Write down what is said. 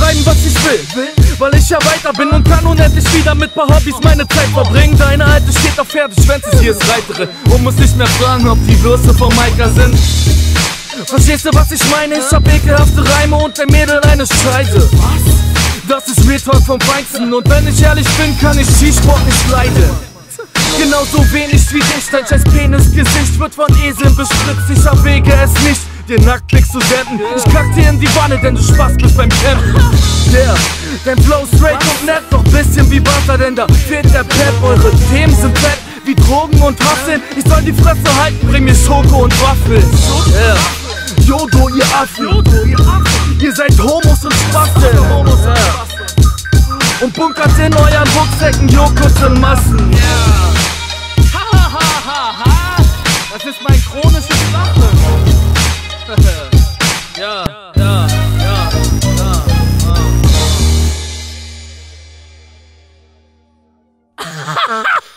entscheiden, was ich will. Weil ich ja weiter bin und kann unendlich wieder mit paar Hobbys meine Zeit verbringen. Deine Alte steht auf Pferde, schwänze sie ist Reitere und muss nicht mehr fragen, ob die Würste vom Maika sind. Verstehst du, was ich meine? Ich hab ekelhafte Reime und der Mädel eine Scheide. Das ist Real Talk vom Feinsten und wenn ich ehrlich bin, kann ich Skisport nicht leiden. Genauso wenig wie dich, dein scheiß Penisgesicht wird von Eseln bespritzt. Ich erwäge es nicht, dir Nacktpics zu senden. Ich kack dir in die Wanne, denn du Spaß bist beim Campen. Yeah, dein Flow straight und nett, doch bisschen wie Wasser, denn da fehlt der Pep. Eure Themen sind fett wie Drogen und Hasseln. Ich soll die Fresse halten, bring mir Schoko und Waffeln. Yeah. Jodo, ihr Affen, ihr seid Homos und Spasten. Und bunkert in euren Rucksäcken Joghurt in Massen. Das ist mein chronisches Lachen. Ja.